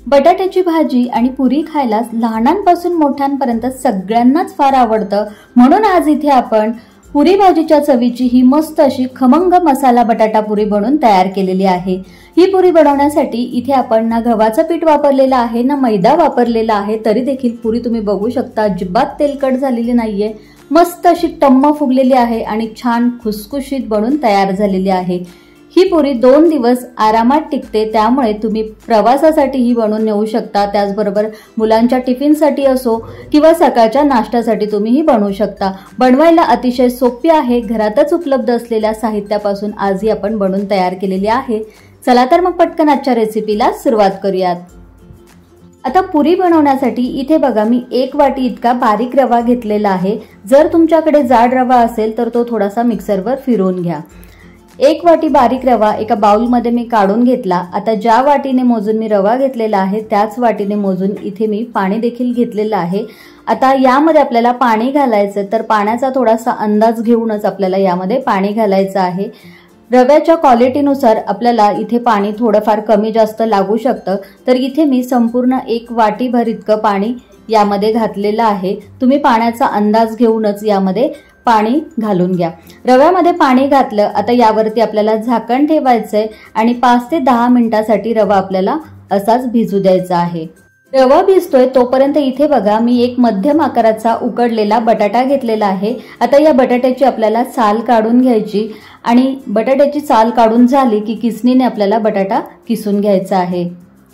बटाट्याची भाजी आणि पुरी खायला लहानांपासून मोठ्यांपर्यंत सगळ्यांनाच फार आवडतं, म्हणून आज इथे आपण पुरी भाजीच्या चवीची ही मस्त अशी खमंग मसाला बटाटा पुरी बनवून तयार केलेली आहे। ही पुरी बनवण्यासाठी इथे आपण ना गव्हाचं पीठ वापरलेलं आहे ना मैदा वापरलेला आहे, तरी देखील पुरी तुम्ही बघू शकता अजिबात तेलकट झालेली नाहीये, मस्त अशी टम्म फुगलेली आहे आणि छान खुसखुशीत बनून तयार झालेली आहे। ही पुरी 2 दिवस आरामात टिकते, त्यामुळे तुम्ही प्रवासासाठी ही बनवून नेऊ शकता। त्याचबरोबर मुलांच्या टिफिनसाठी असो किंवा सकाळच्या नाश्त्यासाठी तुम्ही ही बनवू शकता। बनवायला अतिशय सोपी आहे, घरातच उपलब्ध असलेल्या साहित्यापासून आज ही आपण बनवून तयार केलेली आहे। चला तर मग पटकन आजच्या रेसिपीला सुरुवात करूयात। आता पुरी बनवण्यासाठी इथे बघा मी 1 वाटी इतका बारीक रवा घेतलेला आहे। जर तुमच्याकडे जाड रवा असेल तर तो थोडासा मिक्सरवर फिरवून घ्या। 1 वाटी बारीक रवा एका बाउलमध्ये मी काढून घेतला। आता ज्या वाटीने मोजून मी रवा घेतलेला आहे त्याच वाटीने मोजून इथे मी पाणी देखील घेतलेलं आहे। आता यामध्ये आपल्याला पाणी घालायचं, तर पाण्याचा थोडासा अंदाज घेऊनच आपल्याला यामध्ये पाणी घालायचं आहे। रव्याच्या क्वालिटीनुसार आपल्याला इथे पाणी थोडंफार कमी जास्त लागू शकतं, तर इथे मी संपूर्ण 1 वाटीभर इतकं पाणी यामध्ये घातलेलं आहे। तुम्ही पाण्याचा अंदाज घेऊनच यामध्ये पाणी घालून घ्या। रव्यामध्ये पाणी घातलं, आता यावरती आपल्याला झाकण ठेवायचंय आणि 5 ते 10 मिनिटांसाठी रवा आपल्याला असाच भिजू द्यायचा आहे। रवा भिजतोय तोपर्यंत इथे बघा मी एक मध्यम आकाराचा उकडलेला बटाटा घेतलेला आहे। आता या बटाट्याची आपल्याला साल काढून घ्यायची आणि बटाट्याची साल काढून झाली की किसणीने आपल्याला बटाटा किसून घ्यायचा आहे।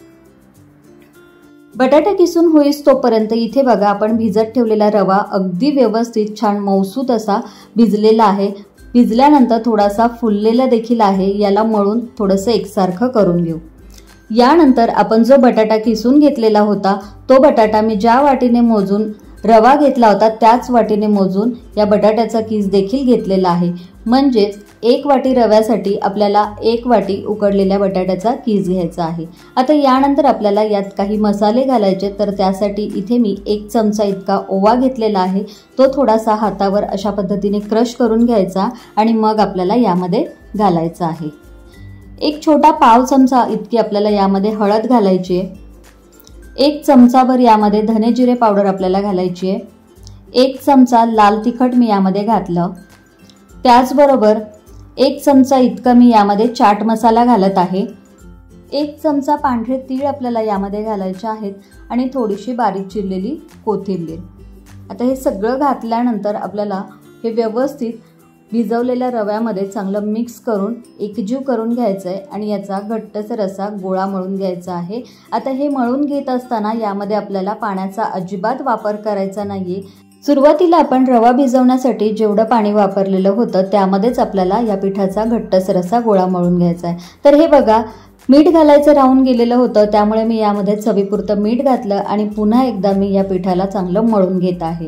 बटाटा किसून होईस तोपर्यंत इथे बघा आपण भिजत ठेवलेला रवा अगदी व्यवस्थित छान मऊसूत असा भिजलेला आहे। भिजल्यानंतर थोडासा फुललेला देखील आहे, याला मळून थोडंसं एकसारखं करून घेऊ। यानंतर आपण जो बटाटा किसून घेतलेला होता तो बटाटा मी ज्या वाटीने मोजून रवा घेतला होता त्याच वाटीने मोजून या बटाट्याचा किस देखील घेतलेला आहे। म्हणजेच 1 वाटी रव्यासाठी आपल्याला 1 वाटी उकडलेल्या बटाट्याचा किस घ्यायचा आहे। आता यानंतर आपल्याला यात काही मसाले घालायचे, तर त्यासाठी इथे मी 1 चमचा इतका ओवा घेतलेला आहे। तो थोडासा हातावर अशा पद्धतीने क्रश करून घ्यायचा आणि मग आपल्याला यामध्ये घालायचा आहे। 1 छोटा पाव चमचा इतकी आपल्याला यामध्ये हळद घालायची आहे। 1 चमचाभर यामध्ये धने जिरे पावडर आपल्याला घालायची आहे। 1 चमचा लाल तिखट मी यामध्ये घातलं। त्याचबरोबर 1 चमचा इतका मी यामध्ये चाट मसाला घालत आहे। 1 चमचा पांढरे तीळ आपल्याला यामध्ये घालायचे आहेत आणि थोडीशी बारीक चिरलेली कोथिंबीर। आता हे सगळं घातल्यानंतर आपल्याला हे व्यवस्थित भिजवलेल्या रव्यामध्ये चांगलं मिक्स करून एकजीव करून घ्यायचं आहे आणि याचा घट्टसर असा गोळा मळून घ्यायचा आहे। आता हे मळून घेत असताना यामध्ये आपल्याला पाण्याचा अजिबात वापर करायचा नाहीये। सुरुवातीला आपण रवा भिजवण्यासाठी जेवढं पाणी वापरलेलं होतं त्यामध्येच आपल्याला या पिठाचा घट्टसर असा गोळा मळून घ्यायचा आहे। तर हे बघा मीठ घालायचं राहून गेलेलं होतं, त्यामुळे मी यामध्ये चवीपुरतं मीठ घातलं आणि पुन्हा एकदा मी या पिठाला चांगलं मळून घेत आहे।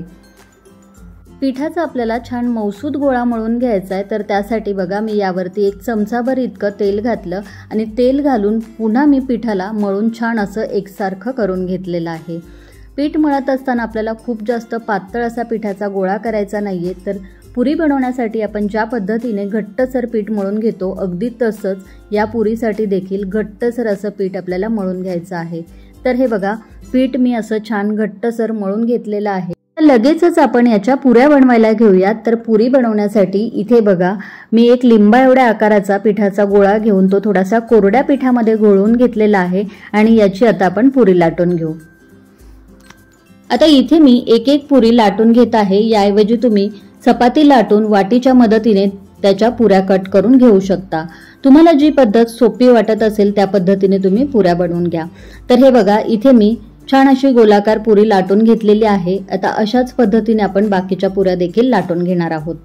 पिठाचा आपल्याला छान मऊसूत गोळा मळून घ्यायचा आहे, तर त्यासाठी बघा मी यावरती 1 चमचाभर इतकं तेल घातलं आणि तेल घालून पुन्हा मी पिठाला मळून छान असं एकसारखं करून घेतलेलं आहे। पीठ मळत असताना आपल्याला खूप जास्त पातळ असा पिठाचा गोळा करायचा नाहीये, तर पुरी बनवण्यासाठी आपण ज्या पद्धतीने घट्टसर पीठ मळून घेतो अगदी तसंच या पुरीसाठी देखील घट्टसर असं पीठ आपल्याला मळून घ्यायचं आहे। तर हे बघा पीठ मी असं छान घट्टसर मळून घेतलेलं आहे। लगेचच आपण याच्या पुऱ्या बनवायला घेऊयात। तर पुरी बनवण्यासाठी इथे बघा मी 1 लिंबा एवढ्या आकाराचा पिठाचा गोळा घेऊन तो थोडासा कोरड्या पिठामध्ये घोळून घेतलेला आहे आणि याची आता आपण पुरी लाटून घेऊ। आता इथे मी 1 पुरी लाटून घेत आहे। याऐवजी तुम्ही चपाती लाटून वाटीच्या मदतीने त्याच्या पुऱ्या कट करून घेऊ शकता। तुम्हाला जी पद्धत सोपी वाटत असेल त्या पद्धतीने तुम्ही पुऱ्या बनवून घ्या। तर हे बघा इथे मी छान अशी गोलाकार पुरी लाटून घेतलेली आहे। आता अशाच पद्धतीने आपण बाकीच्या पुऱ्या देखील लाटून घेणार आहोत।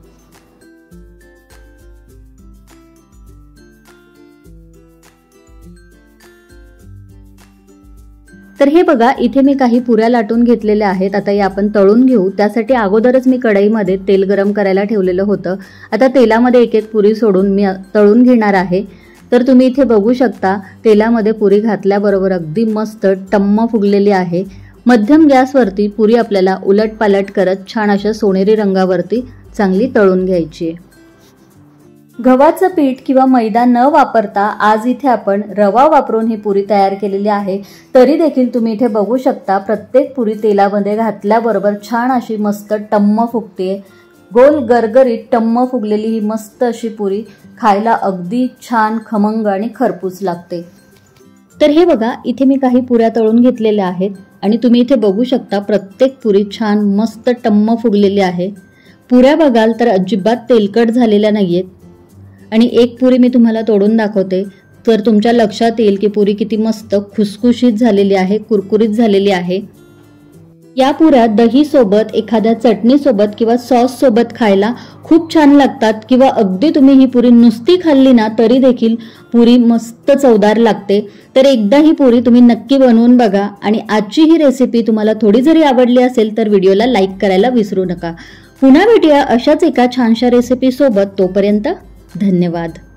तर हे बघा इथे मी काही पुऱ्या लाटून घेतलेल्या आहेत। आता या आपण तळून घेऊ। त्यासाठी अगोदरच मी कढईमध्ये तेल गरम करायला ठेवलेलं होतं। आता तेलामध्ये 1 पुरी सोडून मी तळून घेणार आहे। तर तुम्ही इथे बघू शकता तेलामध्ये पुरी घातल्याबरोबर अगदी मस्त टम्म फुगलेली आहे। मध्यम गॅसवरती पुरी आपल्याला उलटपालट करत छान अशा सोनेरी रंगावरती चांगली तळून घ्यायची आहे। गव्हाचं पीठ किंवा मैदा न वापरता आज इथे आपण रवा वापरून ही पुरी तयार केलेली आहे। तरी देखील तुम्ही इथे बघू शकता प्रत्येक पुरी तेलामध्ये घातल्याबरोबर छान अशी मस्त टम्म फुगते। गोल गरगरीत टम्म फुगलेली ही मस्त अशी पुरी खायला अगदी छान खमंग आणि खरपूस लागते। तर हे बघा इथे मी काही पुऱ्या तळून घेतलेल्या आहेत आणि तुम्ही इथे बघू शकता प्रत्येक पुरी छान मस्त टम्म फुगलेली आहे। पुऱ्या बघाल तर अजिबात तेलकट झालेल्या नाहीयेत आणि एक पुरी मी तुम्हाला तोडून दाखवते तर तुमच्या लक्षात येईल की पुरी किती मस्त खुसखुशीत झालेली आहे, कुरकुरीत झालेली आहे। या पुऱ्या दही सोबत, एखाद्या चटणी सोबत किंवा सॉस सोबत खायला खूप छान लागतात किंवा अगदी तुम्ही ही पुरी नुसती खाल्ली ना तरी देखील पुरी मस्त चवदार लागते। तर एकदा ही पुरी तुम्ही नक्की बनवून बघा आणि आजची ही रेसिपी तुम्हाला थोडी जरी आवडली असेल तर व्हिडिओला लाईक करायला विसरू नका। पुन्हा भेटूया अशाच एका छानशा रेसिपी सोबत, तोपर्यंत धन्यवाद।